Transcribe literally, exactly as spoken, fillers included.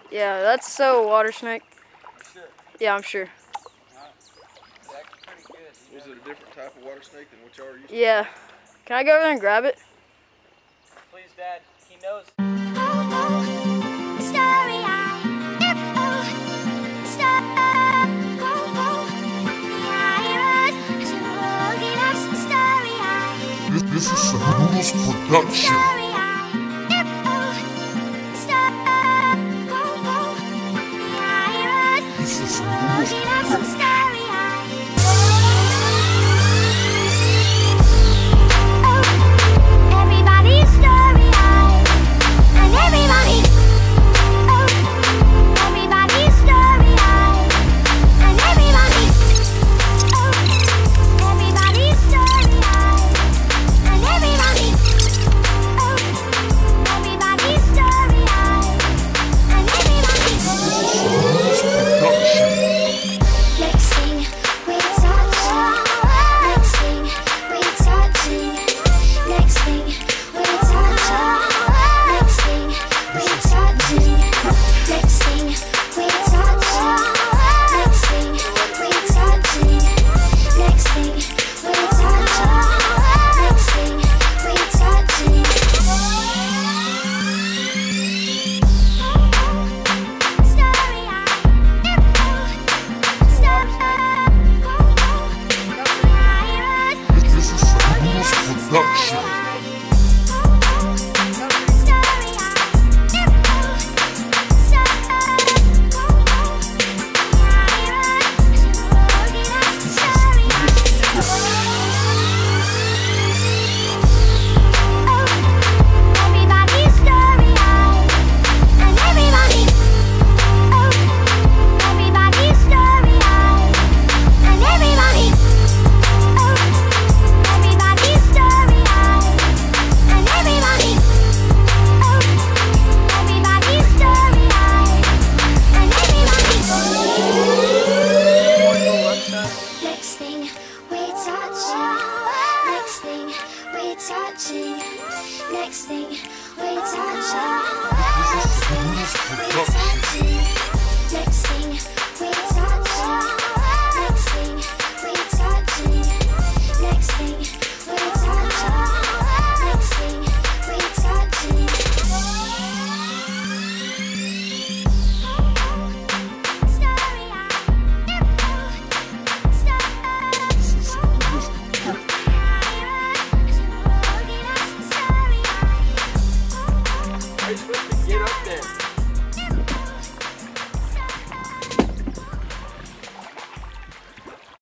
Yeah, that's so water snake. Sure. Yeah, I'm sure. Alright. It's actually pretty good. Was it a different type of water snake than what y'all are used to? Yeah. Can I go over there and grab it? Please, Dad. He knows. This is a Noodles production.